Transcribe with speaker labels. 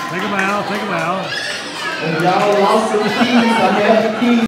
Speaker 1: Take a bow, take a bow.
Speaker 2: And y'all lost the keys. I have the keys.